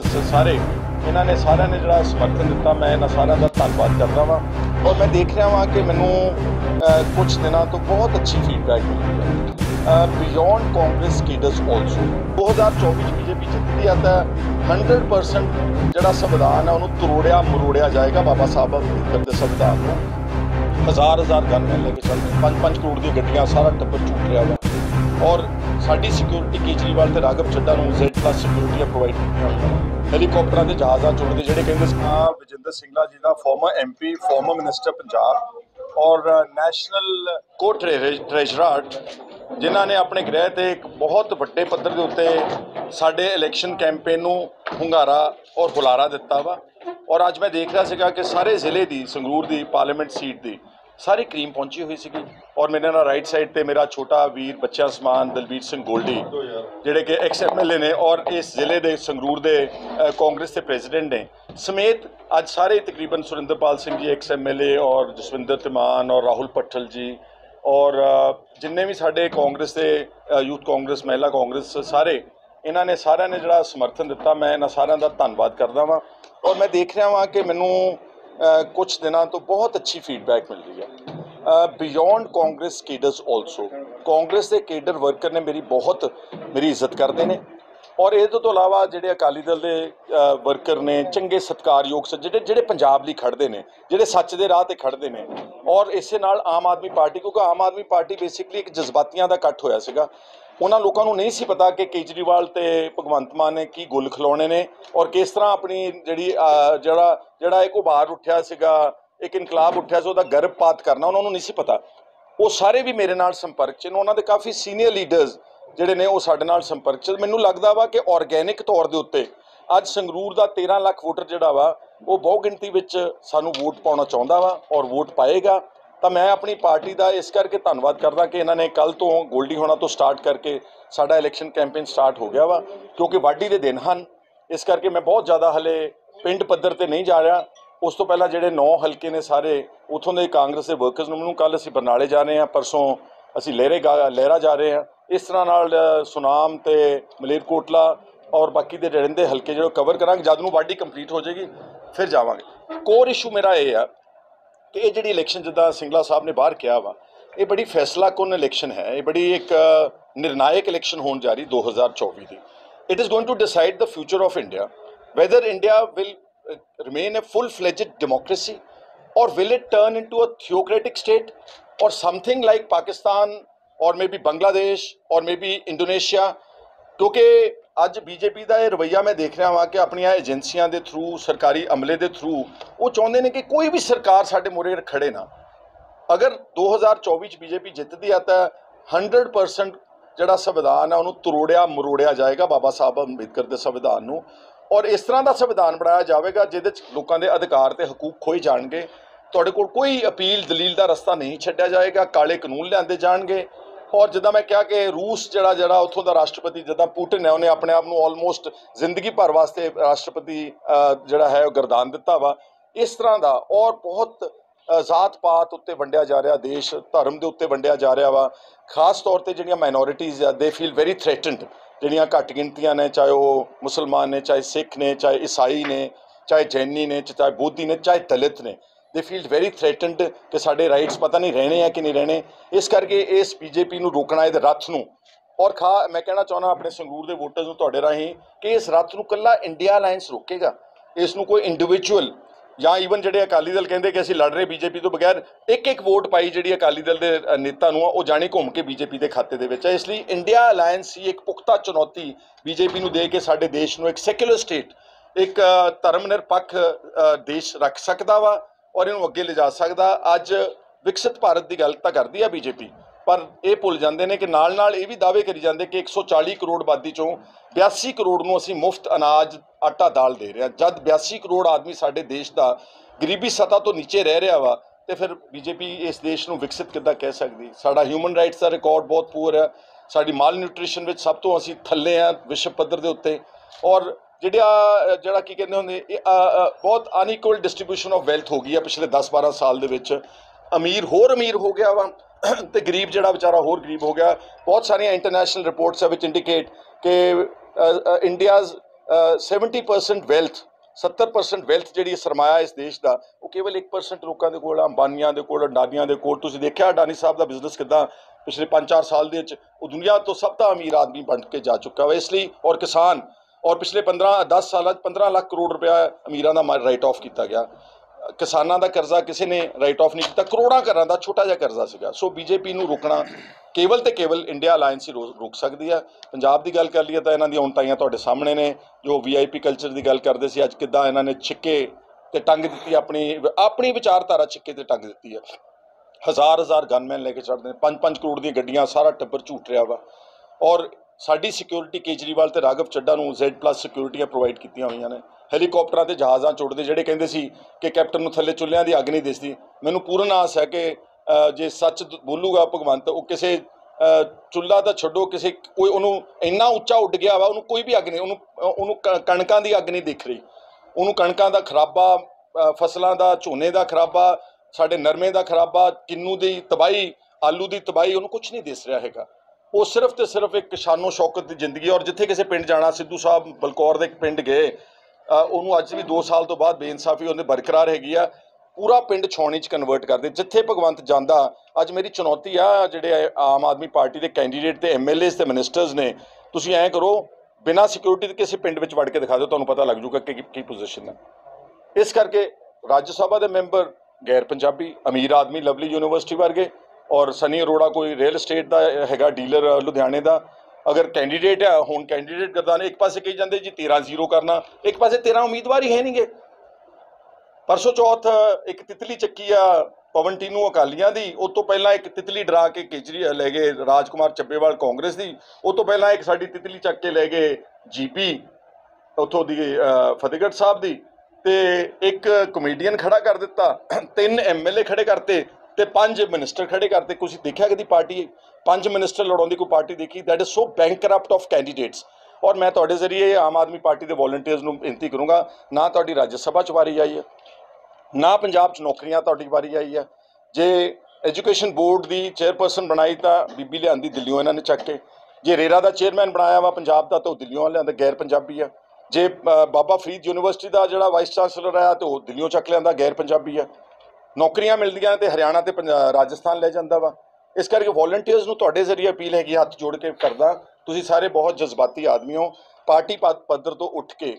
ਸਾਰੇ ਇਹਨਾਂ ਨੇ ਸਾਰਿਆਂ ਨੇ ਜਿਹੜਾ ਸਮਰਥਨ ਦਿੱਤਾ, ਮੈਂ ਇਹਨਾਂ ਸਾਰਿਆਂ ਦਾ ਧੰਨਵਾਦ ਕਰਦਾ ਵਾਂ। ਔਰ ਮੈਂ ਦੇਖ ਰਿਹਾ ਵਾਂ ਕਿ ਮੈਨੂੰ ਕੁਝ ਦਿਨਾਂ ਤੋਂ ਬਹੁਤ ਅੱਛੀ ਫੀਡਬੈਕ ਮਿਲ ਰਹੀ ਹੈ ਬਿਯੋਂਡ ਕਾਂਗਰਸ ਲੀਡਰਸ ਆਲਸੋ। 2024 ਚ ਬੀਜੇਪੀ ਜਿੱਤਦੀ ਆ ਤਾਂ 100% ਜਿਹੜਾ ਸੰਵਿਧਾਨ ਹੈ ਉਹਨੂੰ ਤਰੋੜਿਆ ਮਰੋੜਿਆ ਜਾਏਗਾ। ਬਾਬਾ ਸਾਹਿਬ ਅੰਬੇਦਕਰ ਦੇ ਸੰਵਿਧਾਨ ਨੂੰ ਹਜ਼ਾਰ ਗਨਮੈਨ ਲੈ ਕੇ ਚੱਲਦੇ, 5 ਕਰੋੜ ਦੀਆਂ ਗੱਡੀਆਂ, ਸਾਰਾ ਟੱਬਰ ਝੂਟ ਰਿਹਾ ਵਾ। ਔਰ ਸਾਡੀ ਸਿਕਿਉਰਿਟੀ ਕੇਜਰੀਵਾਲ ਤੇ ਰਾਘਵ ਚੱਡਾ ਨੂੰ Z+ ਸਿਕਿਉਰਿਟੀਆਂ ਪ੍ਰੋਵਾਈਡ ਕੀਤੀਆਂ ਹੋਈਆਂ, ਹੈਲੀਕਾਪਟਰਾਂ ਦੇ ਜਹਾਜ਼ਾਂ ਚੁੱਕਦੇ ਜਿਹੜੇ ਕਹਿੰਦੇ ਵਿਜੇਂਦਰ ਸਿੰਗਲਾ ਜੀ ਦਾ former MP, former minister Punjab ਔਰ ਨੈਸ਼ਨਲ ਕੋ ਟ੍ਰੈਜਰਰ, ਜਿਨ੍ਹਾਂ ਨੇ ਆਪਣੇ ਗ੍ਰਹਿ ਤੇ ਇੱਕ ਬਹੁਤ ਵੱਡੇ ਪੱਧਰ ਦੇ ਉੱਤੇ ਸਾਡੇ ਇਲੈਕਸ਼ਨ ਕੈਂਪੇਨ ਨੂੰ ਹੁੰਗਾਰਾ ਔਰ ਹੁਲਾਰਾ ਦਿੱਤਾ ਵਾ। ਔਰ ਅੱਜ ਮੈਂ ਦੇਖ ਰਿਹਾ ਸੀਗਾ ਕਿ ਸਾਰੇ ਜ਼ਿਲ੍ਹੇ ਦੀ, ਸੰਗਰੂਰ ਦੀ ਪਾਰਲੀਮੈਂਟ ਸੀਟ ਦੀ ਸਾਰੀ ਕਰੀਮ ਪਹੁੰਚੀ ਹੋਈ ਸੀਗੀ। ਔਰ ਮੇਰੇ ਨਾਲ ਰਾਈਟ ਸਾਈਡ ਤੇ ਮੇਰਾ ਛੋਟਾ ਵੀਰ ਬੱਚਾ ਸਮਾਨ ਦਲਬੀਰ ਸਿੰਘ ਗੋਲਡੀ, ਜਿਹੜੇ ਕਿ XMLA ਨੇ ਔਰ ਇਸ ਜ਼ਿਲ੍ਹੇ ਦੇ ਸੰਗਰੂਰ ਦੇ ਕਾਂਗਰਸ ਦੇ ਪ੍ਰੈਜ਼ੀਡੈਂਟ ਨੇ, ਸਮੇਤ ਅੱਜ ਸਾਰੇ ਤਕਰੀਬਨ ਸੁਰਿੰਦਰਪਾਲ ਸਿੰਘ ਜੀ XMLA ਔਰ ਜਸਵਿੰਦਰ ਤਿਮਾਨ ਔਰ ਰਾਹੁਲ ਪੱਠਲ ਜੀ ਔਰ ਜਿੰਨੇ ਵੀ ਸਾਡੇ ਕਾਂਗਰਸ ਦੇ ਯੂਥ ਕਾਂਗਰਸ, ਮਹਿਲਾ ਕਾਂਗਰਸ, ਸਾਰੇ ਇਹਨਾਂ ਨੇ ਸਾਰਿਆਂ ਨੇ ਜਿਹੜਾ ਸਮਰਥਨ ਦਿੱਤਾ, ਮੈਂ ਇਹਨਾਂ ਸਾਰਿਆਂ ਦਾ ਧੰਨਵਾਦ ਕਰਦਾ ਵਾਂ। ਔਰ ਮੈਂ ਦੇਖ ਰਿਹਾ ਵਾਂ ਕਿ ਮੈਨੂੰ ਕੁਝ ਦਿਨਾਂ ਤੋਂ ਬਹੁਤ ਅੱਛੀ ਫੀਡਬੈਕ ਮਿਲ ਰਹੀ ਹੈ beyond Congress cadres also. Congress ਦੇ ਕੇਡਰ ਵਰਕਰ ਨੇ ਮੇਰੀ ਇੱਜ਼ਤ ਕਰਦੇ ਨੇ। ਔਰ ਇਹ ਤੋਂ ਇਲਾਵਾ ਜਿਹੜੇ ਅਕਾਲੀ ਦਲ ਦੇ ਵਰਕਰ ਨੇ, ਚੰਗੇ ਸਤਿਕਾਰਯੋਗ ਜਿਹੜੇ ਪੰਜਾਬ ਲਈ ਖੜ੍ਹਦੇ ਨੇ, ਜਿਹੜੇ ਸੱਚ ਦੇ ਰਾਹ ਤੇ ਖੜ੍ਹਦੇ ਨੇ। ਔਰ ਇਸੇ ਨਾਲ ਆਮ ਆਦਮੀ ਪਾਰਟੀ, ਕਿਉਂਕਿ ਆਮ ਆਦਮੀ ਪਾਰਟੀ ਬੇਸਿਕਲੀ ਇੱਕ ਜਜ਼ਬਾਤੀਆਂ ਦਾ ਇਕੱਠ ਹੋਇਆ ਸੀਗਾ। ਉਹਨਾਂ ਲੋਕਾਂ ਨੂੰ ਨਹੀਂ ਸੀ ਪਤਾ ਕਿ ਕੇਜਰੀਵਾਲ ਤੇ ਭਗਵੰਤ ਮਾਨ ਨੇ ਕੀ ਗੁੱਲ ਖਿਲਾਉਣੇ ਨੇ ਔਰ ਕਿਸ ਤਰ੍ਹਾਂ ਆਪਣੀ ਜਿਹੜਾ ਇੱਕ ਉਭਾਰ ਉੱਠਿਆ ਸੀਗਾ, ਇੱਕ ਇਨਕਲਾਬ ਉੱਠਿਆ ਸੀ, ਉਹਦਾ ਗਰਭਪਾਤ ਕਰਨਾ ਉਹਨਾਂ ਨੂੰ ਨਹੀਂ ਸੀ ਪਤਾ। ਉਹ ਸਾਰੇ ਵੀ ਮੇਰੇ ਨਾਲ ਸੰਪਰਕ 'ਚ ਨੇ, ਉਹਨਾਂ ਦੇ ਕਾਫੀ ਸੀਨੀਅਰ ਲੀਡਰਸ ਜਿਹੜੇ ਨੇ ਉਹ ਸਾਡੇ ਨਾਲ ਸੰਪਰਕ 'ਚ। ਮੈਨੂੰ ਲੱਗਦਾ ਵਾ ਕਿ ਆਰਗੈਨਿਕ ਤੌਰ ਦੇ ਉੱਤੇ ਅੱਜ ਸੰਗਰੂਰ ਦਾ 13 ਲੱਖ ਵੋਟਰ ਜਿਹੜਾ ਵਾ ਉਹ ਬਹੁ ਗਿਣਤੀ ਵਿੱਚ ਸਾਨੂੰ ਵੋਟ ਪਾਉਣਾ ਚਾਹੁੰਦਾ ਵਾ ਔਰ ਵੋਟ ਪਾਏਗਾ। ਤਾਂ ਮੈਂ ਆਪਣੀ ਪਾਰਟੀ ਦਾ ਇਸ ਕਰਕੇ ਧੰਨਵਾਦ ਕਰਦਾ ਕਿ ਇਹਨਾਂ ਨੇ ਕੱਲ੍ਹ ਤੋਂ ਗੋਲਡੀ ਹੋਣਾ ਤੋਂ ਸਟਾਰਟ ਕਰਕੇ ਸਾਡਾ ਇਲੈਕਸ਼ਨ ਕੈਂਪੇਨ ਸਟਾਰਟ ਹੋ ਗਿਆ ਵਾ, ਕਿਉਂਕਿ ਵਾਢੀ ਦੇ ਦਿਨ ਹਨ। ਇਸ ਕਰਕੇ ਮੈਂ ਬਹੁਤ ਜ਼ਿਆਦਾ ਹਲੇ ਪਿੰਡ ਪੱਧਰ ਤੇ ਨਹੀਂ ਜਾ ਰਿਹਾ। ਉਸ ਤੋਂ ਪਹਿਲਾਂ ਜਿਹੜੇ 9 ਹਲਕੇ ਨੇ ਸਾਰੇ ਉੱਥੋਂ ਦੇ ਕਾਂਗਰਸ ਦੇ ਵਰਕਰਸ ਨੂੰ, ਕੱਲ੍ਹ ਅਸੀਂ ਬਰਨਾਲੇ ਜਾ ਰਹੇ ਹਾਂ, ਪਰਸੋਂ ਅਸੀਂ ਲਹਿਰਾ ਜਾ ਰਹੇ ਹਾਂ। ਇਸ ਤਰ੍ਹਾਂ ਨਾਲ ਸੁਨਾਮ ਤੇ ਮਲੇਰਕੋਟਲਾ ਔਰ ਬਾਕੀ ਦੇ ਰਹਿੰਦੇ ਹਲਕੇ ਜਿਹੜੇ ਕਵਰ ਕਰਾਂਗੇ। ਜਦ ਨੂੰ ਵਾਢੀ ਕੰਪਲੀਟ ਹੋ ਜਾਏਗੀ ਫਿਰ ਜਾਵਾਂਗੇ। ਕੋਰ ਇਸ਼ੂ ਮੇਰਾ ਇਹ ਆ ਕਿ ਇਹ ਜਿਹੜੀ ਇਲੈਕਸ਼ਨ, ਜਿੱਦਾਂ ਸਿੰਗਲਾ ਸਾਹਿਬ ਨੇ ਬਾਹਰ ਕਿਹਾ ਵਾ, ਇਹ ਬੜੀ ਫੈਸਲਾਕੁਨ ਇਲੈਕਸ਼ਨ ਹੈ। ਇਹ ਬੜੀ ਇੱਕ ਨਿਰਣਾਇਕ ਇਲੈਕਸ਼ਨ ਹੋਣ ਜਾ ਰਹੀ 2024 ਦੀ। It is going to decide the future of India, whether India will remain a full-fledged democracy or will it turn into a theocratic state or something like Pakistan or maybe Bangladesh or maybe Indonesia। ਕਿਉਂਕਿ ਅੱਜ BJP ਦਾ ਇਹ ਰਵੱਈਆ ਮੈਂ ਦੇਖ ਰਿਹਾ ਵਾਂ ਕਿ ਆਪਣੀਆਂ ਏਜੰਸੀਆਂ ਦੇ ਥਰੂ, ਸਰਕਾਰੀ ਅਮਲੇ ਦੇ ਥਰੂ ਉਹ ਚਾਹੁੰਦੇ ਨੇ ਕਿ ਕੋਈ ਵੀ ਸਰਕਾਰ ਸਾਡੇ ਮੂਹਰੇ ਖੜੇ ਨਾ। ਅਗਰ 2024 ਚ ਬੀਜੇਪੀ ਜਿੱਤਦੀ ਆ ਤਾਂ 100% ਜਿਹੜਾ ਸੰਵਿਧਾਨ ਹੈ ਉਹਨੂੰ ਤਰੋੜਿਆ ਮਰੋੜਿਆ ਜਾਏਗਾ, ਬਾਬਾ ਸਾਹਿਬ ਅੰਬੇਦਕਰ ਦੇ ਸੰਵਿਧਾਨ ਨੂੰ। ਔਰ ਇਸ ਤਰ੍ਹਾਂ ਦਾ ਸੰਵਿਧਾਨ ਬਣਾਇਆ ਜਾਵੇਗਾ ਜਿਹਦੇ 'ਚ ਲੋਕਾਂ ਦੇ ਅਧਿਕਾਰ ਤੇ ਹਕੂਕ ਖੋਏ ਜਾਣਗੇ। ਤੁਹਾਡੇ ਕੋਲ ਕੋਈ ਅਪੀਲ ਦਲੀਲ ਦਾ ਰਸਤਾ ਨਹੀਂ ਛੱਡਿਆ ਜਾਏਗਾ, ਕਾਲੇ ਕਾਨੂੰਨ ਲਿਆਂਦੇ ਜਾਣਗੇ। ਔਰ ਜਿੱਦਾਂ ਮੈਂ ਕਿਹਾ ਕਿ ਰੂਸ ਜਿਹੜਾ ਉੱਥੋਂ ਦਾ ਰਾਸ਼ਟਰਪਤੀ, ਜਿੱਦਾਂ ਪੁਟਿਨ ਹੈ, ਉਹਨੇ ਆਪਣੇ ਆਪ ਨੂੰ ਆਲਮੋਸਟ ਜ਼ਿੰਦਗੀ ਭਰ ਵਾਸਤੇ ਰਾਸ਼ਟਰਪਤੀ ਜਿਹੜਾ ਹੈ ਉਹ ਗਰਦਾਨ ਦਿੱਤਾ ਵਾ। ਇਸ ਤਰ੍ਹਾਂ ਦਾ ਔਰ ਬਹੁਤ ਜ਼ਾਤ ਪਾਤ ਉੱਤੇ ਵੰਡਿਆ ਜਾ ਰਿਹਾ ਦੇਸ਼, ਧਰਮ ਦੇ ਉੱਤੇ ਵੰਡਿਆ ਜਾ ਰਿਹਾ ਵਾ। ਖਾਸ ਤੌਰ ਤੇ ਜਿਹੜੀਆਂ ਮਾਈਨੋਰਿਟੀਜ਼ ਆ, ਦੇ ਫੀਲ ਵੈਰੀ ਥ੍ਰੈਟਨਡ। ਜਿਹੜੀਆਂ ਘੱਟ ਗਿਣਤੀਆਂ ਨੇ, ਚਾਹੇ ਉਹ ਮੁਸਲਮਾਨ ਨੇ, ਚਾਹੇ ਸਿੱਖ ਨੇ, ਚਾਹੇ ਈਸਾਈ ਨੇ, ਚਾਹੇ ਜੈਨੀ ਨੇ, ਚਾਹੇ ਬੋਧੀ ਨੇ, ਚਾਹੇ ਦਲਿਤ ਨੇ, ਦੇ ਫੀਲ ਵੈਰੀ ਥ੍ਰੈਟਨਡ ਕਿ ਸਾਡੇ ਰਾਈਟਸ ਪਤਾ ਨਹੀਂ ਰਹਿਣੇ ਆ ਕਿ ਨਹੀਂ ਰਹਿਣੇ। ਇਸ ਕਰਕੇ ਇਸ ਬੀਜੇਪੀ ਨੂੰ ਰੋਕਣਾ, ਇਹਦੇ ਰੱਥ ਨੂੰ। ਔਰ ਮੈਂ ਕਹਿਣਾ ਚਾਹੁੰਦਾ ਆਪਣੇ ਸੰਗਰੂਰ ਦੇ ਵੋਟਰਸ ਨੂੰ ਤੁਹਾਡੇ ਰਾਹੀਂ ਕਿ ਇਸ ਰੱਥ ਨੂੰ ਇਕੱਲਾ ਇੰਡੀਆ ਅਲਾਇੰਸ ਰੋਕੇਗਾ। ਇਸ ਨੂੰ ਕੋਈ ਇੰਡੀਵਿਜੂਅਲ ਜਾਂ ਈਵਨ ਜਿਹੜੇ ਅਕਾਲੀ ਦਲ ਕਹਿੰਦੇ ਕਿ ਅਸੀਂ ਲੜ ਰਹੇ ਬੀਜੇਪੀ ਤੋਂ ਬਗੈਰ, ਇੱਕ ਵੋਟ ਪਾਈ ਜਿਹੜੀ ਅਕਾਲੀ ਦਲ ਦੇ ਨੇਤਾ ਨੂੰ ਆ, ਉਹ ਜਾਣੀ ਘੁੰਮ ਕੇ ਬੀਜੇਪੀ ਦੇ ਖਾਤੇ ਦੇ ਵਿੱਚ ਹੈ। ਇਸ ਲਈ ਇੰਡੀਆ ਅਲਾਇੰਸ ਹੀ ਇੱਕ ਪੁਖਤਾ ਚੁਣੌਤੀ ਬੀਜੇਪੀ ਨੂੰ ਦੇ ਕੇ ਸਾਡੇ ਦੇਸ਼ ਨੂੰ ਇੱਕ ਸੈਕੂਲਰ ਸਟੇਟ, ਇੱਕ ਧਰਮ ਨਿਰਪੱਖ ਦੇਸ਼ ਰੱਖ ਸਕਦਾ ਵਾ ਔਰ ਇਹਨੂੰ ਅੱਗੇ ਲਿਜਾ ਸਕਦਾ। ਅੱਜ ਵਿਕਸਿਤ ਭਾਰਤ ਦੀ ਗੱਲ ਤਾਂ ਕਰਦੀ ਆ ਬੀਜੇਪੀ, ਪਰ ਇਹ ਭੁੱਲ ਜਾਂਦੇ ਨੇ ਕਿ ਨਾਲ ਨਾਲ ਇਹ ਵੀ ਦਾਅਵੇ ਕਰੀ ਜਾਂਦੇ ਕਿ 140 ਕਰੋੜ ਆਬਾਦੀ ਚੋਂ 82 ਕਰੋੜ ਨੂੰ ਅਸੀਂ ਮੁਫਤ ਅਨਾਜ, ਆਟਾ, ਦਾਲ ਦੇ ਰਹੇ ਹਾਂ। ਜਦ 82 ਕਰੋੜ ਆਦਮੀ ਸਾਡੇ ਦੇਸ਼ ਦਾ ਗਰੀਬੀ ਸਤ੍ਹਾ ਤੋਂ ਨੀਚੇ ਰਹਿ ਰਿਹਾ ਵਾ, ਤੇ ਫਿਰ ਬੀਜੇਪੀ ਇਸ ਦੇਸ਼ ਨੂੰ ਵਿਕਸਿਤ ਕਿੱਦਾਂ ਕਹਿ ਸਕਦੀ। ਸਾਡਾ ਹਿਊਮਨ ਰਾਈਟਸ ਦਾ ਰਿਕਾਰਡ ਬਹੁਤ ਪੂਅਰ ਹੈ। ਸਾਡੀ ਮਾਲ ਨਿਊਟ੍ਰੀਸ਼ਨ ਵਿੱਚ ਸਭ ਤੋਂ ਅਸੀਂ ਥੱਲੇ ਆ ਵਿਸ਼ਵ ਪੱਧਰ ਦੇ ਉੱਤੇ। ਔਰ ਜਿਹੜਾ ਕੀ ਕਹਿੰਦੇ ਹੁੰਦੇ, ਬਹੁਤ ਅਨਇਕੁਅਲ ਡਿਸਟਰੀਬਿਊਸ਼ਨ ਆਫ ਵੈਲਥ ਹੋ ਗਈ ਆ ਪਿਛਲੇ 10-12 ਸਾਲ ਦੇ ਵਿੱਚ। ਅਮੀਰ ਹੋਰ ਅਮੀਰ ਹੋ ਗਿਆ ਵਾ ਤੇ ਗਰੀਬ ਜਿਹੜਾ ਵਿਚਾਰਾ ਹੋਰ ਗਰੀਬ ਹੋ ਗਿਆ। ਬਹੁਤ ਸਾਰੀਆਂ ਇੰਟਰਨੈਸ਼ਨਲ ਰਿਪੋਰਟਸ ਵਿਚ ਇੰਡੀਕੇਟ ਕਿ ਇੰਡੀਆਜ਼ 70% ਵੈਲਥ 70% ਵੈਲਥ ਜਿਹੜੀ ਸਰਮਾਇਆ ਇਸ ਦੇਸ਼ ਦਾ ਉਹ ਕੇਵਲ 1% ਲੋਕਾਂ ਦੇ ਕੋਲ, ਅੰਬਾਨੀਆਂ ਦੇ ਕੋਲ, ਅਡਾਨੀਆਂ ਦੇ ਕੋਲ। ਤੁਸੀਂ ਦੇਖਿਆ ਅਡਾਨੀ ਸਾਹਿਬ ਦਾ ਬਿਜ਼ਨਸ ਕਿੱਦਾਂ ਪਿਛਲੇ 5-4 ਸਾਲ ਦੇ ਵਿੱਚ ਉਹ ਦੁਨੀਆ ਤੋਂ ਸਭ ਤੋਂ ਅਮੀਰ ਆਦਮੀ ਬਣ ਕੇ ਜਾ ਚੁੱਕਾ ਵਾ। ਇਸ ਲਈ ਔਰ ਕਿਸਾਨ ਔਰ ਪਿਛਲੇ 15-10 ਸਾਲਾਂ 'ਚ 15 ਲੱਖ ਕਰੋੜ ਰੁਪਇਆ ਅਮੀਰਾਂ ਦਾ ਰਾਈਟ ਆਫ ਕੀਤਾ ਗਿਆ। ਕਿਸਾਨਾਂ ਦਾ ਕਰਜ਼ਾ ਕਿਸੇ ਨੇ ਰਾਈਟ ਆਫ ਨਹੀਂ ਕੀਤਾ, ਕਰੋੜਾਂ ਘਰਾਂ ਦਾ ਛੋਟਾ ਜਿਹਾ ਕਰਜ਼ਾ ਸੀਗਾ। ਸੋ ਬੀਜੇਪੀ ਨੂੰ ਰੋਕਣਾ ਕੇਵਲ ਤੇ ਕੇਵਲ ਇੰਡੀਆ ਅਲਾਇੰਸ ਹੀ ਰੋਕ ਸਕਦੀ ਹੈ। ਪੰਜਾਬ ਦੀ ਗੱਲ ਕਰ ਲਈਏ ਤਾਂ ਇਹਨਾਂ ਦੀਆਂ ਉਣਤਾਈਆਂ ਤੁਹਾਡੇ ਸਾਹਮਣੇ ਨੇ। ਜੋ VIP ਕਲਚਰ ਦੀ ਗੱਲ ਕਰਦੇ ਸੀ, ਅੱਜ ਕਿੱਦਾਂ ਇਹਨਾਂ ਨੇ ਛਿੱਕੇ ਤੇ ਟੰਗ ਦਿੱਤੀ, ਆਪਣੀ ਵਿਚਾਰਧਾਰਾ ਛਿੱਕੇ ਤੇ ਟੰਗ ਦਿੱਤੀ ਹੈ। ਹਜ਼ਾਰ ਗਨਮੈਨ ਲੈ ਕੇ ਚੜ੍ਹਦੇ ਨੇ, 5-5 ਕਰੋੜ ਦੀਆਂ ਗੱਡੀਆਂ, ਸਾਰਾ ਟੱਬਰ ਝੂਟ ਰਿਹਾ ਵਾ। ਔਰ ਸਾਡੀ ਸਿਕਿਉਰਿਟੀ ਕੇਜਰੀਵਾਲ ਤੇ ਰਾਘਵ ਚੱਡਾ ਨੂੰ Z+ ਸਿਕਿਉਰਿਟੀਆਂ ਪ੍ਰੋਵਾਈਡ ਕੀਤੀਆਂ ਹੋਈਆਂ ਨੇ। ਹੈਲੀਕਾਪਟਰਾਂ ਤੇ ਜਹਾਜ਼ਾਂ 'ਚ ਉੱਡਦੇ, ਜਿਹੜੇ ਕਹਿੰਦੇ ਸੀ ਕਿ ਕੈਪਟਨ ਨੂੰ ਥੱਲੇ ਚੁੱਲ੍ਹਿਆਂ ਦੀ ਅੱਗ ਨਹੀਂ ਦਿਸਦੀ। ਮੈਨੂੰ ਪੂਰਨ ਆਸ ਹੈ ਕਿ ਜੇ ਸੱਚ ਬੋਲੂਗਾ ਭਗਵੰਤ, ਉਹ ਕਿਸੇ ਚੁੱਲ੍ਹਾ ਤਾਂ ਛੱਡੋ, ਕਿਸੇ ਕੋਈ ਉਹਨੂੰ ਇੰਨਾ ਉੱਚਾ ਉੱਡ ਗਿਆ ਵਾ, ਉਹਨੂੰ ਕੋਈ ਵੀ ਅੱਗ ਨਹੀਂ, ਉਹਨੂੰ ਕਣਕਾਂ ਦੀ ਅੱਗ ਨਹੀਂ ਦਿਖ ਰਹੀ। ਉਹਨੂੰ ਕਣਕਾਂ ਦਾ ਖਰਾਬਾ, ਫਸਲਾਂ ਦਾ, ਝੋਨੇ ਦਾ ਖਰਾਬਾ, ਸਾਡੇ ਨਰਮੇ ਦਾ ਖਰਾਬਾ, ਕਿੰਨੂ ਦੀ ਤਬਾਹੀ, ਆਲੂ ਦੀ ਤਬਾਹੀ, ਉਹਨੂੰ ਕੁਛ ਨਹੀਂ ਦਿਸ ਰਿਹਾ ਹੈਗਾ। ਉਹ ਸਿਰਫ ਤੇ ਸਿਰਫ ਇੱਕ ਸ਼ਾਨੋ ਸ਼ੌਕਤ ਦੀ ਜ਼ਿੰਦਗੀ। ਔਰ ਜਿੱਥੇ ਕਿਸੇ ਪਿੰਡ ਜਾਣਾ, ਸਿੱਧੂ ਸਾਹਿਬ ਬਲਕੌਰ ਦੇ ਪਿੰਡ ਗਏ, ਉਹਨੂੰ ਅੱਜ ਵੀ 2 ਸਾਲ ਤੋਂ ਬਾਅਦ ਬੇਇਨਸਾਫੀ ਉਹਨੇ ਬਰਕਰਾਰ ਹੈਗੀ ਆ, ਪੂਰਾ ਪਿੰਡ ਛਾਉਣੀ 'ਚ ਕਨਵਰਟ ਕਰਦੇ। ਜਿੱਥੇ ਭਗਵੰਤ ਜਾਂਦਾ, ਅੱਜ ਮੇਰੀ ਚੁਣੌਤੀ ਆ ਜਿਹੜੇ ਆਮ ਆਦਮੀ ਪਾਰਟੀ ਦੇ ਕੈਂਡੀਡੇਟ ਤੇ MLAs ਤੇ ਮਿਨਿਸਟਰਸ ਨੇ, ਤੁਸੀਂ ਐਂ ਕਰੋ, ਬਿਨਾਂ ਸਿਕਿਉਰਿਟੀ ਦੇ ਕਿਸੇ ਪਿੰਡ ਵਿੱਚ ਵੜ ਕੇ ਦਿਖਾ ਦਿਓ, ਤੁਹਾਨੂੰ ਪਤਾ ਲੱਗ ਜੂਗਾ ਕਿ ਕੀ ਪੋਜੀਸ਼ਨ ਹੈ। ਇਸ ਕਰਕੇ ਰਾਜ ਸਭਾ ਦੇ ਮੈਂਬਰ ਗੈਰ ਪੰਜਾਬੀ, ਅਮੀਰ ਆਦਮੀ ਲਵਲੀ ਯੂਨੀਵਰਸਿਟੀ ਵਰਗੇ, ਔਰ ਸਨੀ ਅਰੋੜਾ ਕੋਈ ਰੀਅਲ estate ਦਾ ਹੈਗਾ ਡੀਲਰ ਲੁਧਿਆਣੇ ਦਾ, ਅਗਰ ਕੈਂਡੀਡੇਟ ਆ, ਹੁਣ ਕੈਂਡੀਡੇਟ ਕਰਦਾ ਨੇ। ਇੱਕ ਪਾਸੇ ਕਹੀ ਜਾਂਦੇ ਜੀ 13-0 ਕਰਨਾ, ਇੱਕ ਪਾਸੇ 13 ਉਮੀਦਵਾਰ ਹੀ ਹੈ ਨਹੀਂਗੇ। ਪਰਸੋਂ ਚੌਥ ਇੱਕ ਤਿਤਲੀ ਚੱਕੀ ਆ ਪਵਨ ਟੀਨੂ ਅਕਾਲੀਆਂ ਦੀ, ਉਹ ਤੋਂ ਪਹਿਲਾਂ ਇੱਕ ਤਿਤਲੀ ਡਰਾ ਕੇ ਕੇਜਰੀ ਲੈ ਗਏ ਰਾਜਕੁਮਾਰ ਚੱਬੇਵਾਲ ਕਾਂਗਰਸ ਦੀ, ਉਹ ਤੋਂ ਪਹਿਲਾਂ ਇੱਕ ਸਾਡੀ ਤਿਤਲੀ ਚੱਕ ਕੇ ਲੈ ਗਏ GP ਉੱਥੋਂ ਦੀ ਫਤਿਹਗੜ੍ਹ ਸਾਹਿਬ ਦੀ, ਤੇ ਇੱਕ ਕਮੇਡੀਅਨ ਖੜਾ ਕਰ ਦਿੱਤਾ, 3 MLA ਖੜੇ ਕਰਤੇ ਤੇ 5 ਮਿਨਿਸਟਰ ਖੜੇ ਕਰਤੇ। ਤੁਸੀਂ ਦੇਖਿਆ ਕਦੀ ਪਾਰਟੀ 5 ਮਿਨਿਸਟਰ ਲੜਾਉਂਦੀ ਕੋਈ ਪਾਰਟੀ ਦੇਖੀ? That is so bankrupt of candidates. ਔਰ ਮੈਂ ਤੁਹਾਡੇ ਜ਼ਰੀਏ ਆਮ ਆਦਮੀ ਪਾਰਟੀ ਦੇ ਵੋਲੰਟੀਅਰਸ ਨੂੰ ਬੇਨਤੀ ਕਰੂੰਗਾ, ਨਾ ਤੁਹਾਡੀ ਰਾਜ ਸਭਾ 'ਚ ਵਾਰੀ ਆਈ ਹੈ, ਨਾ ਪੰਜਾਬ 'ਚ ਨੌਕਰੀਆਂ ਤੁਹਾਡੀ ਵਾਰੀ ਆਈ ਹੈ। ਜੇ ਐਜੂਕੇਸ਼ਨ ਬੋਰਡ ਦੀ ਚੇਅਰਪਰਸਨ ਬਣਾਈ ਤਾਂ ਬੀਬੀ ਲਿਆਂਦੀ ਦਿੱਲੀੋਂ ਇਹਨਾਂ ਨੇ ਚੱਕ ਕੇ, ਜੇ ਰੇਰਾ ਦਾ ਚੇਅਰਮੈਨ ਬਣਾਇਆ ਵਾ ਪੰਜਾਬ ਦਾ ਤਾਂ ਉਹ ਦਿੱਲੀੋਂ ਲਿਆਂਦਾ, ਗੈਰ ਪੰਜਾਬੀ ਆ। ਜੇ ਬਾਬਾ ਫਰੀਦ ਯੂਨੀਵਰਸਿਟੀ ਦਾ ਜਿਹੜਾ ਵਾਈਸ ਚਾਂਸਲਰ ਆਇਆ ਤਾਂ ਉਹ ਦਿੱਲੀੋਂ ਚੱਕ ਲਿਆਂਦਾ, ਗੈਰ ਪੰਜਾਬੀ ਆ। ਨੌਕਰੀਆਂ ਮਿਲਦੀਆਂ ਤੇ ਹਰਿਆਣਾ ਤੇ ਰਾਜਸਥਾਨ ਲੈ ਜਾਂਦਾ ਵਾ। ਇਸ ਕਰਕੇ ਵੋਲੰਟੀਅਰਸ ਨੂੰ ਤੁਹਾਡੇ ਜ਼ਰੀਏ ਅਪੀਲ ਹੈਗੀ, ਹੱਥ ਜੋੜ ਕੇ ਕਰਦਾ, ਤੁਸੀਂ ਸਾਰੇ ਬਹੁਤ ਜਜ਼ਬਾਤੀ ਆਦਮੀ ਹੋ, ਪਾਰਟੀ ਪੱਧਰ ਤੋਂ ਉੱਠ ਕੇ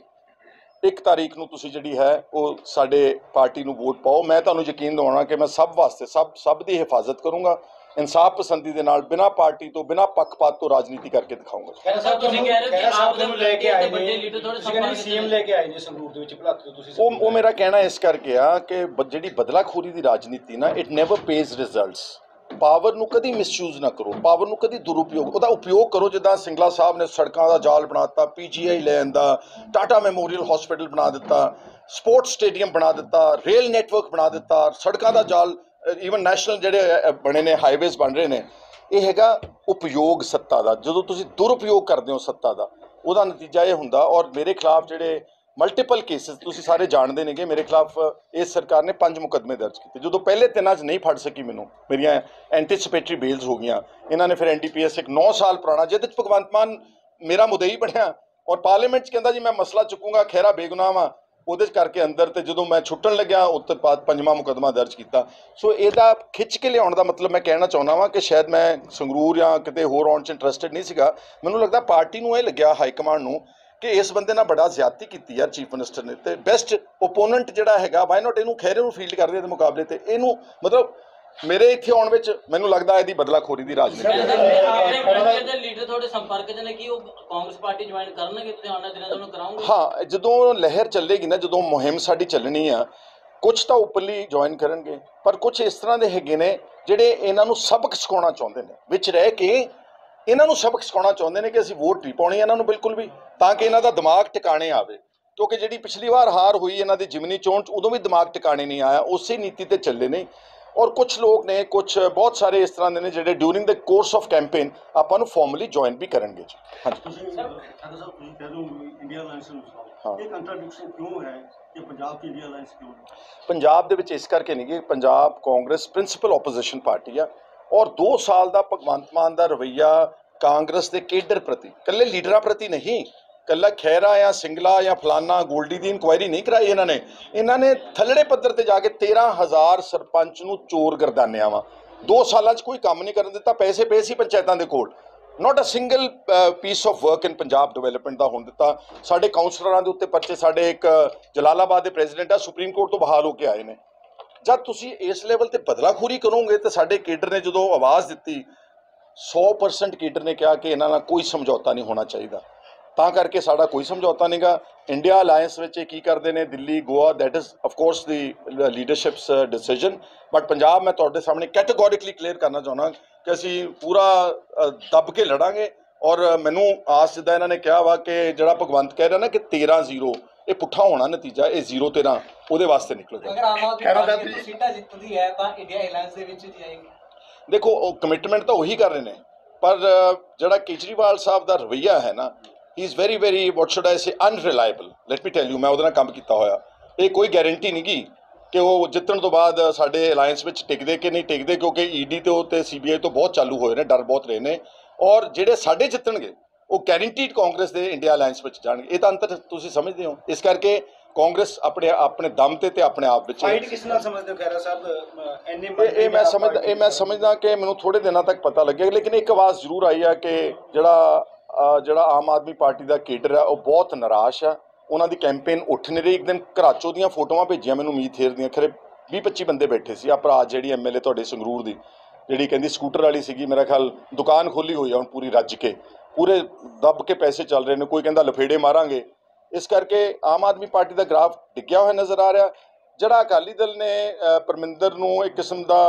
1 ਤਾਰੀਖ ਨੂੰ ਤੁਸੀਂ ਜਿਹੜੀ ਹੈ ਉਹ ਸਾਡੇ ਪਾਰਟੀ ਨੂੰ ਵੋਟ ਪਾਓ। ਮੈਂ ਤੁਹਾਨੂੰ ਯਕੀਨ ਦਿਵਾਉਣਾ ਕਿ ਮੈਂ ਸਭ ਵਾਸਤੇ ਸਭ ਦੀ ਹਿਫਾਜ਼ਤ ਕਰੂੰਗਾ, ਇਨਸਾਫ ਪਸੰਦੀ ਦੇ ਨਾਲ, ਬਿਨਾਂ ਪਾਰਟੀ ਤੋਂ, ਬਿਨਾਂ ਪੱਖਪਾਤ ਤੋਂ ਰਾਜਨੀਤੀ ਕਰਕੇ ਦਿਖਾਊਂਗਾ। ਖਹਿਰਾ ਸਾਹਿਬ ਤੁਸੀਂ ਕਹਿ ਰਹੇ ਹੋ ਕਿ ਆਪ ਨੂੰ ਲੈ ਕੇ ਆਏ ਨੇ, ਤੁਸੀਂ ਕਹਿੰਦੇ CM ਲੈ ਕੇ ਆਏ ਨੇ ਸੰਗਰੂਰ ਦੇ ਵਿੱਚ ਭਲੱਖ ਤੋਂ ਤੁਸੀਂ। ਉਹ ਮੇਰਾ ਕਹਿਣਾ ਇਸ ਕਰਕੇ ਆ ਕਿ ਜਿਹੜੀ ਬਦਲਾਖੋਰੀ ਦੀ ਰਾਜਨੀਤੀ ਨਾ, it never pays results. Power ਨੂੰ ਕਦੀ ਮਿਸਯੂਜ਼ ਨਾ ਕਰੋ, ਪਾਵਰ ਨੂੰ ਕਦੀ ਦੁਰਉਪਯੋਗ, ਉਹਦਾ ਉਪਯੋਗ ਕਰੋ। ਜਿੱਦਾਂ ਸਿੰਗਲਾ ਸਾਹਿਬ ਨੇ ਸੜਕਾਂ ਦਾ ਜਾਲ ਬਣਾ ਦਿੱਤਾ, PGI ਲੈਣ ਦਾ, ਟਾਟਾ ਮੈਮੋਰੀਅਲ ਹਸਪੀਟਲ ਬਣਾ ਦਿੱਤਾ, ਸਪੋਰਟਸ ਸਟੇਡੀਅਮ ਬਣਾ ਦਿੱਤਾ, ਰੇਲ ਨੈਟਵਰਕ ਬਣਾ ਦਿੱਤਾ, ਸੜਕਾਂ ਦਾ ਜਾਲ, ਈਵਨ ਨੈਸ਼ਨਲ ਜਿਹੜੇ ਬਣੇ ਨੇ, ਹਾਈਵੇਜ਼ ਬਣ ਰਹੇ ਨੇ। ਇਹ ਹੈਗਾ ਉਪਯੋਗ ਸੱਤਾ ਦਾ। ਜਦੋਂ ਤੁਸੀਂ ਦੁਰਉਪਯੋਗ ਕਰਦੇ ਹੋ ਸੱਤਾ ਦਾ, ਉਹਦਾ ਨਤੀਜਾ ਇਹ ਹੁੰਦਾ। ਔਰ ਮੇਰੇ ਖਿਲਾਫ ਜਿਹੜੇ ਮਲਟੀਪਲ ਕੇਸਿਸ ਤੁਸੀਂ ਸਾਰੇ ਜਾਣਦੇ ਨੇਗੇ, ਮੇਰੇ ਖਿਲਾਫ ਇਸ ਸਰਕਾਰ ਨੇ 5 ਮੁਕੱਦਮੇ ਦਰਜ ਕੀਤੇ। ਜਦੋਂ ਪਹਿਲੇ 3 'ਚ ਨਹੀਂ ਫੜ ਸਕੀ ਮੈਨੂੰ, ਮੇਰੀਆਂ ਐਂਟੀਸਿਪੇਟਰੀ ਬੇਲਸ ਹੋ ਗਈਆਂ। ਇਹਨਾਂ ਨੇ ਫਿਰ NDPS ਇੱਕ 9 ਸਾਲ ਪੁਰਾਣਾ, ਜਿਹਦੇ 'ਚ ਭਗਵੰਤ ਮਾਨ ਮੇਰਾ ਮੁਦਈ ਬਣਿਆ ਔਰ ਪਾਰਲੀਮੈਂਟ 'ਚ ਕਹਿੰਦਾ ਜੀ ਮੈਂ ਮਸਲਾ ਚੁੱਕੂੰਗਾ, ਖਹਿਰਾ ਬੇਗੁਨਾਹ ਵਾ, ਉਹਦੇ 'ਚ ਕਰਕੇ ਅੰਦਰ, ਤੇ ਜਦੋਂ ਮੈਂ ਛੁੱਟਣ ਲੱਗਿਆ ਉਸ ਤੋਂ ਬਾਅਦ 5ਵਾਂ ਮੁਕੱਦਮਾ ਦਰਜ ਕੀਤਾ। ਸੋ ਇਹਦਾ ਖਿੱਚ ਕੇ ਲਿਆਉਣ ਦਾ ਮਤਲਬ ਮੈਂ ਕਹਿਣਾ ਚਾਹੁੰਦਾ ਵਾਂ ਕਿ ਸ਼ਾਇਦ ਮੈਂ ਸੰਗਰੂਰ ਜਾਂ ਕਿਤੇ ਹੋਰ ਆਉਣ 'ਚ ਇੰਟਰਸਟਿਡ ਨਹੀਂ ਸੀਗਾ। ਮੈਨੂੰ ਲੱਗਦਾ ਪਾਰਟੀ ਨੂੰ ਇਹ ਲੱਗਿਆ, ਹਾਈ ਕਮਾਂਡ ਨੂੰ, ਕਿ ਇਸ ਬੰਦੇ ਨਾਲ ਬੜਾ ਜ਼ਿਆਦਤੀ ਕੀਤੀ ਯਾਰ ਚੀਫ ਮਿਨਿਸਟਰ ਨੇ, ਤੇ ਬੈਸਟ ਓਪੋਨੈਂਟ ਜਿਹੜਾ ਹੈਗਾ, ਵਾਈ ਨਾਟ ਇਹਨੂੰ ਖਹਿਰੇ ਨੂੰ ਫੀਲਡ ਕਰਦੇ ਦੇ ਮੁਕਾਬਲੇ ਤੇ ਇਹਨੂੰ, ਮਤਲਬ ਮੇਰੇ ਇੱਥੇ ਆਉਣ ਵਿੱਚ ਮੈਨੂੰ ਲੱਗਦਾ ਇਹਦੀ ਬਦਲਾਖੋਰੀ ਦੀ ਰਾਜਨੀਤੀ ਲੀਡਰ ਤੁਹਾਡੇ ਸੰਪਰਕ 'ਚ ਨੇ ਕਿ ਉਹ ਕਾਂਗਰਸ ਪਾਰਟੀ ਜੁਆਇਨ ਕਰਨਗੇ ਤੇ ਆਉਣ ਦਿਨਾਂ ਤੁਹਾਨੂੰ ਕਰਾਉਂਗੇ? ਹਾਂ, ਜਦੋਂ ਲਹਿਰ ਚੱਲੇਗੀ ਨਾ, ਜਦੋਂ ਮੁਹਿੰਮ ਸਾਡੀ ਚੱਲਣੀ ਆ, ਕੁਝ ਤਾਂ ਓਪਨਲੀ ਜੁਆਇਨ ਕਰਨਗੇ, ਪਰ ਕੁਝ ਇਸ ਤਰ੍ਹਾਂ ਦੇ ਹੈਗੇ ਨੇ ਜਿਹੜੇ ਇਹਨਾਂ ਨੂੰ ਸਬਕ ਸਿਖਾਉਣਾ ਚਾਹੁੰਦੇ ਨੇ, ਵਿੱਚ ਰਹਿ ਕੇ ਇਹਨਾਂ ਨੂੰ ਸਬਕ ਸਿਖਾਉਣਾ ਚਾਹੁੰਦੇ ਨੇ ਕਿ ਅਸੀਂ ਵੋਟ ਨਹੀਂ ਪਾਉਣੀ ਇਹਨਾਂ ਨੂੰ ਬਿਲਕੁਲ ਵੀ, ਤਾਂ ਕਿ ਇਹਨਾਂ ਦਾ ਦਿਮਾਗ ਟਿਕਾਣੇ ਆਵੇ। ਕਿਉਂਕਿ ਜਿਹੜੀ ਪਿਛਲੀ ਵਾਰ ਹਾਰ ਹੋਈ ਇਹਨਾਂ ਦੀ ਜਿਮਨੀ ਚੋਣ 'ਚ, ਉਦੋਂ ਵੀ ਦਿਮਾਗ ਟਿਕਾਣੇ ਨਹੀਂ ਆਇਆ, ਉਸੇ ਨੀਤੀ ਤੇ ਚੱਲੇ ਨੇ। ਔਰ ਕੁਝ ਲੋਕ ਨੇ, ਕੁਝ ਬਹੁਤ ਸਾਰੇ ਇਸ ਤਰ੍ਹਾਂ ਦੇ ਨੇ ਜਿਹੜੇ during the course of campaign ਆਪਾਂ ਨੂੰ ਫਾਰਮਲੀ ਜੁਆਇਨ ਵੀ ਕਰਨਗੇ ਜੀ। ਹਾਂਜੀ, ਤੁਸੀਂ ਕਹਿ ਰਹੇ ਹੋ ਇੰਡੀਆ ਅਲਾਇੰਸ ਨੂੰ ਹਾਂ, ਇਹ ਕੰਟਰਾਡਿਕਸ਼ਨ ਕਿਉਂ ਹੈ ਕਿ ਪੰਜਾਬ 'ਚ ਇੰਡੀਆ ਅਲਾਇੰਸ ਕਿਉਂ ਹੈ? ਪੰਜਾਬ ਦੇ ਵਿੱਚ ਇਸ ਕਰਕੇ ਨਹੀਂ ਕਿ Punjab Congress principal opposition party ਆ, ਔਰ 2 ਸਾਲ ਦਾ ਭਗਵੰਤ ਮਾਨ ਦਾ ਰਵੱਈਆ ਕਾਂਗਰਸ ਦੇ ਕੇਡਰ ਪ੍ਰਤੀ, ਇਕੱਲੇ ਲੀਡਰਾਂ ਪ੍ਰਤੀ ਨਹੀਂ, ਕੱਲਾ ਖਹਿਰਾ ਜਾਂ ਸਿੰਗਲਾ ਜਾਂ ਫਲਾਨਾ ਗੋਲਡੀ ਦੀ ਇਨਕੁਆਇਰੀ ਨਹੀਂ ਕਰਾਈ ਇਹਨਾਂ ਨੇ ਥੱਲੜੇ ਪੱਧਰ ਤੇ ਜਾ ਕੇ 13,000 ਸਰਪੰਚ ਨੂੰ ਚੋਰ ਗਰਦਾਨਿਆ ਵਾ। 2 ਸਾਲਾਂ 'ਚ ਕੋਈ ਕੰਮ ਨਹੀਂ ਕਰਨ ਦਿੱਤਾ। ਪੈਸੇ ਪਏ ਸੀ ਪੰਚਾਇਤਾਂ ਦੇ ਕੋਲ, not a single piece of work in Punjab development ਦਾ ਹੋਣ ਦਿੱਤਾ। ਸਾਡੇ ਕਾਉਂਸਲਰਾਂ ਦੇ ਉੱਤੇ ਪਰਚੇ, ਸਾਡੇ ਇੱਕ ਜਲਾਲਾਬਾਦ ਦੇ ਪ੍ਰੈਜ਼ੀਡੈਂਟ ਆ ਸੁਪਰੀਮ ਕੋਰਟ ਤੋਂ ਬਹਾਲ ਹੋ ਕੇ ਆਏ ਨੇ। ਜਦ ਤੁਸੀਂ ਇਸ ਲੈਵਲ ਤੇ ਬਦਲਾਖੋਰੀ ਕਰੋਗੇ ਤਾਂ ਸਾਡੇ ਕੇਡਰ ਨੇ ਜਦੋਂ ਆਵਾਜ਼ ਦਿੱਤੀ 100% ਕੇਡਰ ਨੇ ਕਿਹਾ ਕਿ ਇਹਨਾਂ ਨਾਲ ਕੋਈ ਸਮਝੌਤਾ ਨਹੀਂ ਹੋਣਾ ਚਾਹੀਦਾ। ਤਾਂ ਕਰਕੇ ਸਾਡਾ ਕੋਈ ਸਮਝੌਤਾ ਨਹੀਂਗਾ। ਇੰਡੀਆ ਅਲਾਇੰਸ ਵਿੱਚ ਇਹ ਕੀ ਕਰਦੇ ਨੇ, Delhi, Goa, that is of course the leadership's decision, but Punjab ਮੈਂ ਤੁਹਾਡੇ ਸਾਹਮਣੇ ਕੈਟੇਗੋਰਿਕਲੀ ਕਲੀਅਰ ਕਰਨਾ ਚਾਹੁੰਦਾ ਕਿ ਅਸੀਂ ਪੂਰਾ ਦੱਬ ਕੇ ਲੜਾਂਗੇ। ਔਰ ਮੈਨੂੰ ਆਸ ਜਿੱਦਾਂ ਇਹਨਾਂ ਨੇ ਕਿਹਾ ਵਾ ਕਿ ਜਿਹੜਾ ਭਗਵੰਤ ਕਹਿ ਰਿਹਾ ਨਾ ਕਿ 13-0 ਇਹ ਪੁੱਠਾ ਹੋਣਾ ਨਤੀਜਾ, ਇਹ 0-13 ਉਹਦੇ ਵਾਸਤੇ ਨਿਕਲੇਗਾ। ਅਗਰ ਆਮ ਆਦਮੀ ਪਾਰਟੀ ਸੀਟਾਂ ਜਿੱਤਦੀ ਹੈ ਤਾਂ ਇੰਡੀਆ ਅਲਾਇੰਸ ਦੇ ਵਿੱਚ ਜਾਏਗੀ। ਦੇਖੋ ਉਹ ਕਮਿਟਮੈਂਟ ਤਾਂ ਉਹੀ ਕਰ ਰਹੇ ਨੇ, ਪਰ ਜਿਹੜਾ ਕੇਜਰੀਵਾਲ ਸਾਹਿਬ ਦਾ ਰਵੱਈਆ ਹੈ ਨਾ, he is very what should I say unreliable. Let me tell you, ਮੈਂ ਉਹਦੇ ਨਾਲ ਕੰਮ ਕੀਤਾ ਹੋਇਆ। ਇਹ ਕੋਈ ਗਾਰੰਟੀ ਨਹੀਂ ਗੀ ਕਿ ਉਹ ਜਿੱਤਣ ਤੋਂ ਬਾਅਦ ਸਾਡੇ ਅਲਾਇੰਸ ਵਿੱਚ ਟਿਕਦੇ ਕਿ ਨਹੀਂ ਟਿਕਦੇ, ਕਿਉਂਕਿ ਈਡੀ ਤੇ CBI ਤੋਂ ਬਹੁਤ ਚਾਲੂ ਹੋਏ ਨੇ, ਡਰ ਬਹੁਤ ਰਹੇ ਨੇ। ਔਰ ਜਿਹੜੇ ਸਾਡੇ ਜਿੱਤਣਗੇ ਉਹ ਗਾਰੰਟੀਡ ਕਾਂਗਰਸ ਦੇ ਇੰਡੀਆ ਅਲਾਇੰਸ ਵਿੱਚ ਜਾਣਗੇ। ਇਹ ਤਾਂ ਅੰਤਰ ਤੁਸੀਂ ਸਮਝਦੇ ਹੋ। ਇਸ ਕਰਕੇ ਕਾਂਗਰਸ ਆਪਣੇ ਦਮ ਤੇ ਆਪਣੇ ਆਪ ਵਿੱਚ ਫਾਈਟ ਕਿਸ ਨਾਲ ਸਮਝਦੇ ਹੋ ਖਹਿਰਾ ਸਾਹਿਬ? ਇਹ ਮੈਂ ਸਮਝਦਾ ਕਿ ਮੈਨੂੰ ਥੋੜੇ ਦਿਨਾਂ ਤੱਕ ਪਤਾ ਲੱਗੇਗਾ, ਲੇਕਿਨ ਇੱਕ ਆਵਾਜ਼ ਜ਼ਰੂਰ ਆਈ ਆ ਕਿ ਜਿਹੜਾ ਆਮ ਆਦਮੀ ਪਾਰਟੀ ਦਾ ਕੇਡਰ ਆ ਉਹ ਬਹੁਤ ਨਿਰਾਸ਼ ਆ। ਉਹਨਾਂ ਦੀ ਕੈਂਪੇਨ ਉੱਠ ਨਹੀਂ ਰਹੀ। ਇੱਕ ਦਿਨ ਘਰਾਚੋ ਦੀਆਂ ਫੋਟੋਆਂ ਭੇਜੀਆਂ ਮੈਨੂੰ ਮੀਤ ਹੇਰ ਦੀਆਂ, ਖਰੇ 20-25 ਬੰਦੇ ਬੈਠੇ ਸੀ। ਆ ਭਰਾ ਜਿਹੜੀ MLA ਤੁਹਾਡੇ ਸੰਗਰੂਰ ਦੀ, ਜਿਹੜੀ ਕਹਿੰਦੀ ਸਕੂਟਰ ਵਾਲੀ ਸੀਗੀ, ਮੇਰਾ ਖਿਆਲ ਦੁਕਾਨ ਖੋਲੀ ਹੋਈ ਆ ਹੁਣ ਪੂਰੀ ਰੱਜ ਕੇ, ਪੂਰੇ ਦੱਬ ਕੇ ਪੈਸੇ ਚੱਲ ਰਹੇ ਨੇ। ਕੋਈ ਕਹਿੰਦਾ ਲਫੇੜੇ ਮਾਰਾਂਗੇ। ਇਸ ਕਰਕੇ ਆਮ ਆਦਮੀ ਪਾਰਟੀ ਦਾ ਗ੍ਰਾਫ ਡਿੱਗਿਆ ਹੋਇਆ ਨਜ਼ਰ ਆ ਰਿਹਾ। ਜਿਹੜਾ ਅਕਾਲੀ ਦਲ ਨੇ ਪਰਮਿੰਦਰ ਨੂੰ ਇੱਕ ਕਿਸਮ ਦਾ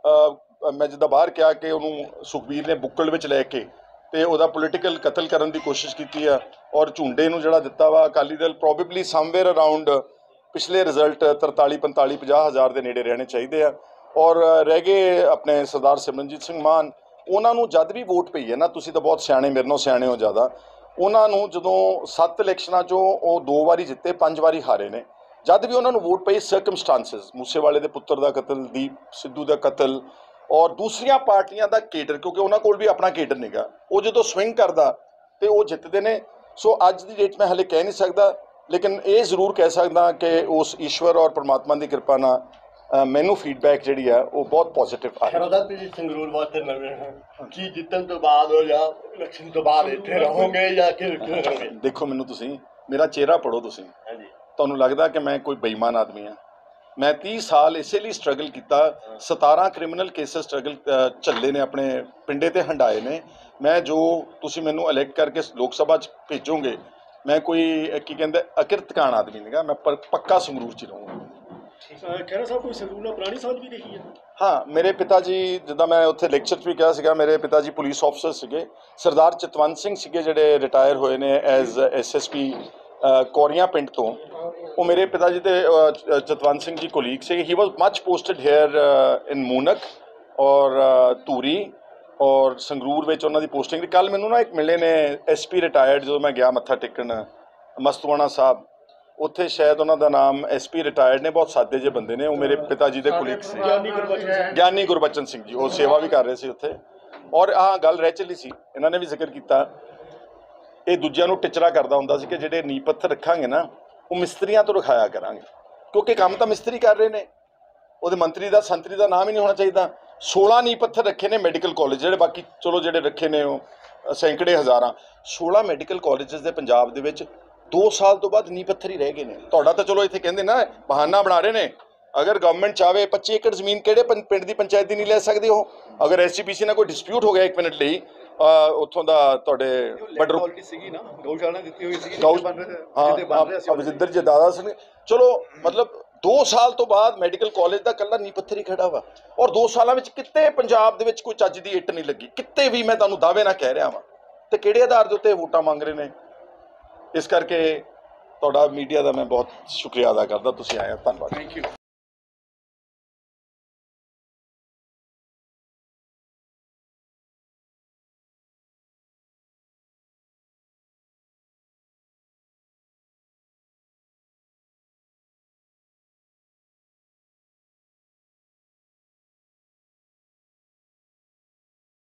ਮੈਂ ਜਿੱਦਾਂ ਬਾਹਰ ਕਿਹਾ ਕਿ ਉਹਨੂੰ ਸੁਖਬੀਰ ਨੇ ਬੁੱਕਲ ਵਿੱਚ ਲੈ ਕੇ ਤੇ ਉਹਦਾ ਪੋਲੀਟੀਕਲ ਕਤਲ ਕਰਨ ਦੀ ਕੋਸ਼ਿਸ਼ ਕੀਤੀ ਆ, ਔਰ ਝੁੰਡੇ ਨੂੰ ਜਿਹੜਾ ਦਿੱਤਾ ਵਾ Akali Dal probably somewhere around ਪਿਛਲੇ ਰਿਜ਼ਲਟ 43-45-50 ਹਜ਼ਾਰ ਦੇ ਨੇੜੇ ਰਹਿਣੇ ਚਾਹੀਦੇ ਆ। ਔਰ ਰਹਿ ਗਏ ਆਪਣੇ ਸਰਦਾਰ ਸਿਮਰਨਜੀਤ ਸਿੰਘ ਮਾਨ, ਉਹਨਾਂ ਨੂੰ ਜਦ ਵੀ ਵੋਟ ਪਈ ਹੈ ਨਾ, ਤੁਸੀਂ ਤਾਂ ਬਹੁਤ ਸਿਆਣੇ, ਮੇਰੇ ਨਾਲੋਂ ਸਿਆਣੇ ਹੋ ਜ਼ਿਆਦਾ, ਉਹਨਾਂ ਨੂੰ ਜਦੋਂ 7 ਇਲੈਕਸ਼ਨਾਂ 'ਚੋਂ ਉਹ 2 ਵਾਰੀ ਜਿੱਤੇ, 5 ਵਾਰੀ ਹਾਰੇ ਨੇ। ਜਦ ਵੀ ਉਹਨਾਂ ਨੂੰ ਵੋਟ ਪਈ ਸਰਕਮਸਟਾਂਸਿਸ, ਮੂਸੇਵਾਲੇ ਦੇ ਪੁੱਤਰ ਦਾ ਕਤਲ, ਦੀਪ ਸਿੱਧੂ ਦਾ ਕਤਲ, ਔਰ ਦੂਸਰੀਆਂ ਪਾਰਟੀਆਂ ਦਾ ਕੇਡਰ, ਕਿਉਂਕਿ ਉਹਨਾਂ ਕੋਲ ਵੀ ਆਪਣਾ ਕੇਡਰ ਨਹੀਂਗਾ, ਉਹ ਜਦੋਂ ਸਵਿੰਗ ਕਰਦਾ ਤੇ ਉਹ ਜਿੱਤਦੇ ਨੇ। ਸੋ ਅੱਜ ਦੀ ਡੇਟ ਮੈਂ ਹਲੇ ਕਹਿ ਨਹੀਂ ਸਕਦਾ, ਲੇਕਿਨ ਇਹ ਜ਼ਰੂਰ ਕਹਿ ਸਕਦਾ ਕਿ ਉਸ ਈਸ਼ਵਰ ਔਰ ਪਰਮਾਤਮਾ ਦੀ ਕਿਰਪਾ ਨਾਲ ਮੈਨੂੰ ਫੀਡਬੈਕ ਜਿਹੜੀ ਹੈ ਉਹ ਬਹੁਤ ਪੋਜ਼ਿਟਿਵ ਆ ਰਹੀ ਹੈ। ਤੁਸੀਂ ਸੰਗਰੂਰ ਵਾਸਤੇ ਨਵੇਂ ਹੋ, ਕੀ ਜਿੱਤਣ ਤੋਂ ਬਾਅਦ ਹੋ ਜਾਂ ਇਲੈਕਸ਼ਨ ਤੋਂ ਬਾਅਦ ਇੱਥੇ ਰਹੋਗੇ ਜਾਂ ਕਿ ਰਹੋਗੇ? ਦੇਖੋ ਮੈਨੂੰ ਤੁਸੀਂ ਮੇਰਾ ਚਿਹਰਾ ਪੜੋ, ਤੁਸੀਂ ਤੁਹਾਨੂੰ ਲੱਗਦਾ ਕਿ ਮੈਂ ਕੋਈ ਬੇਈਮਾਨ ਆਦਮੀ ਹਾਂ? ਮੈਂ 30 ਸਾਲ ਇਸੇ ਲਈ ਸਟਰਗਲ ਕੀਤਾ, 17 ਕ੍ਰਿਮੀਨਲ ਕੇਸਸ ਸਟਰਗਲ ਝੱਲੇ ਨੇ, ਆਪਣੇ ਪਿੰਡੇ ਤੇ ਹੰਡਾਏ ਨੇ। ਮੈਂ ਜੋ ਤੁਸੀਂ ਮੈਨੂੰ ਇਲੈਕਟ ਕਰਕੇ ਲੋਕ ਸਭਾ 'ਚ ਭੇਜੋਗੇ, ਮੈਂ ਕੋਈ ਕੀ ਕਹਿੰਦੇ ਅਕਿਰਤਕਾਨ ਆਦਮੀ ਨਹੀਂਗਾ, ਮੈਂ ਪੱਕਾ ਸੰਗਰੂਰ 'ਚ ਰਹੂੰਗਾ। ਖਹਿਰਾ ਸਾਹਿਬ ਕੋਈ ਸੰਗਰੂਰ ਨਾਲ ਪੁਰਾਣੀ ਸਾਂਝ ਵੀ ਰਹੀ ਹੈ? ਹਾਂ, ਮੇਰੇ ਪਿਤਾ ਜੀ, ਜਿੱਦਾਂ ਮੈਂ ਉੱਥੇ ਲੈਕਚਰ 'ਚ ਵੀ ਕਿਹਾ ਸੀਗਾ, ਮੇਰੇ ਪਿਤਾ ਜੀ ਪੁਲਿਸ ਆਫਿਸਰ ਸੀਗੇ। ਸਰਦਾਰ ਚਤਵੰਤ ਸਿੰਘ ਸੀਗੇ ਜਿਹੜੇ ਰਿਟਾਇਰ ਹੋਏ ਨੇ ਐਜ਼ SSP ਕੋਰੀਆਂ ਪਿੰਡ ਤੋਂ। ਉਹ ਮੇਰੇ ਪਿਤਾ ਜੀ ਤੇ ਚਤਵੰਤ ਸਿੰਘ ਜੀ ਕੋਲੀਗ ਸੀਗੇ। He was much posted here in Moonak ਔਰ ਧੂਰੀ ਔਰ ਸੰਗਰੂਰ ਵਿੱਚ ਉਹਨਾਂ ਦੀ ਪੋਸਟਿੰਗ। ਕੱਲ੍ਹ ਮੈਨੂੰ ਨਾ ਇੱਕ ਮਿਲੇ ਨੇ SP ਰਿਟਾਇਰਡ, ਜਦੋਂ ਮੈਂ ਗਿਆ ਮੱਥਾ ਟੇਕਣ ਮਸਤੂਆਣਾ ਸਾਹਿਬ, ਉੱਥੇ ਸ਼ਾਇਦ ਉਹਨਾਂ ਦਾ ਨਾਮ SP ਰਿਟਾਇਰਡ ਨੇ, ਬਹੁਤ ਸਾਦੇ ਜਿਹੇ ਬੰਦੇ ਨੇ, ਉਹ ਮੇਰੇ ਪਿਤਾ ਜੀ ਦੇ ਕੋਲੀਗ ਸੀ, ਗਿਆਨੀ ਗੁਰਬਚਨ ਸਿੰਘ ਜੀ। ਉਹ ਸੇਵਾ ਵੀ ਕਰ ਰਹੇ ਸੀ ਉੱਥੇ। ਔਰ ਆਹ ਗੱਲ ਰਹਿ ਚੱਲੀ ਸੀ, ਇਹਨਾਂ ਨੇ ਵੀ ਜ਼ਿਕਰ ਕੀਤਾ, ਇਹ ਦੂਜਿਆਂ ਨੂੰ ਟਿਚਰਾ ਕਰਦਾ ਹੁੰਦਾ ਸੀ ਕਿ ਜਿਹੜੇ ਨੀਂਹ ਪੱਥਰ ਰੱਖਾਂਗੇ ਨਾ ਉਹ ਮਿਸਤਰੀਆਂ ਤੋਂ ਰਖਾਇਆ ਕਰਾਂਗੇ, ਕਿਉਂਕਿ ਕੰਮ ਤਾਂ ਮਿਸਤਰੀ ਕਰ ਰਹੇ ਨੇ। ਉਹਦੇ ਮੰਤਰੀ ਦਾ ਸੰਤਰੀ ਦਾ ਨਾਮ ਹੀ ਨਹੀਂ ਹੋਣਾ ਚਾਹੀਦਾ। 16 ਨੀਂਹ ਪੱਥਰ ਰੱਖੇ ਨੇ ਮੈਡੀਕਲ ਕਾਲਜ, ਜਿਹੜੇ ਬਾਕੀ ਚਲੋ ਜਿਹੜੇ ਰੱਖੇ ਨੇ ਉਹ ਸੈਂਕੜੇ ਹਜ਼ਾਰਾਂ। 16 ਮੈਡੀਕਲ ਕਾਲਜਸ ਦੇ ਪੰਜਾਬ ਦੇ ਵਿੱਚ 2 ਸਾਲ ਤੋਂ ਬਾਅਦ ਨੀਂਹ ਪੱਥਰ ਹੀ ਰਹਿ ਗਏ ਨੇ। ਤੁਹਾਡਾ ਤਾਂ ਚਲੋ ਇੱਥੇ ਕਹਿੰਦੇ ਨਾ ਬਹਾਨਾ ਬਣਾ ਰਹੇ ਨੇ। ਅਗਰ ਗਵਰਨਮੈਂਟ ਚਾਹੇ 25 ਏਕੜ ਜ਼ਮੀਨ ਕਿਹੜੇ ਪਿੰਡ ਦੀ ਪੰਚਾਇਤ ਦੀ ਨਹੀਂ ਲੈ ਸਕਦੇ ਉਹ? ਅਗਰ SGPC ਨਾਲ ਕੋਈ ਡਿਸਪਿਊਟ ਹੋ ਗਿਆ 1 ਮਿੰਟ ਲਈ, ਉੱਥੋਂ ਦਾ ਤੁਹਾਡੇ ਬਡਰ ਸੀਗੀ ਨਾ, ਗਊਸ਼ਾਲਾ ਦਿੱਤੀ ਹੋਈ ਸੀ, ਹਾਂ ਵਿਜਿੰਦਰ ਜੀ ਦਾਦਾ ਸਿੰਘ, ਚਲੋ ਮਤਲਬ 2 ਸਾਲ ਤੋਂ ਬਾਅਦ ਮੈਡੀਕਲ ਕਾਲਜ ਦਾ ਇਕੱਲਾ ਨੀਂਹ ਪੱਥਰ ਹੀ ਖੜਾ ਵਾ। ਔਰ 2 ਸਾਲਾਂ ਵਿੱਚ ਕਿਤੇ ਪੰਜਾਬ ਦੇ ਵਿੱਚ ਕੋਈ ਚੱਜ ਦੀ ਇੱਟ ਨਹੀਂ ਲੱਗੀ, ਕਿਤੇ ਵੀ। ਮੈਂ ਤੁਹਾਨੂੰ ਦਾਅਵੇ ਨਾਲ ਕਹਿ ਰਿਹਾ ਵਾਂ। ਤੇ ਕਿਹੜੇ ਆਧਾਰ ਦੇ ਉੱਤੇ ਵੋਟਾਂ ਮੰਗ ਰਹੇ ਨੇ? ਇਸ ਕਰਕੇ ਤੁਹਾਡਾ ਮੀਡੀਆ ਦਾ ਮੈਂ ਬਹੁਤ ਸ਼ੁਕਰੀਆ ਅਦਾ ਕਰਦਾ, ਤੁਸੀਂ ਆਏ ਹੋ, ਧੰਨਵਾਦ। Thank you.